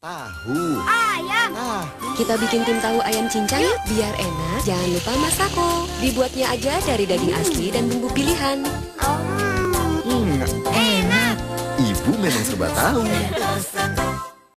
Tahu. Ayam. Kita bikin tim tahu ayam cincang yuk. Biar enak, jangan lupa masako. Dibuatnya aja dari daging asli dan bumbu pilihan. Enak. Ibu memang serba tahu.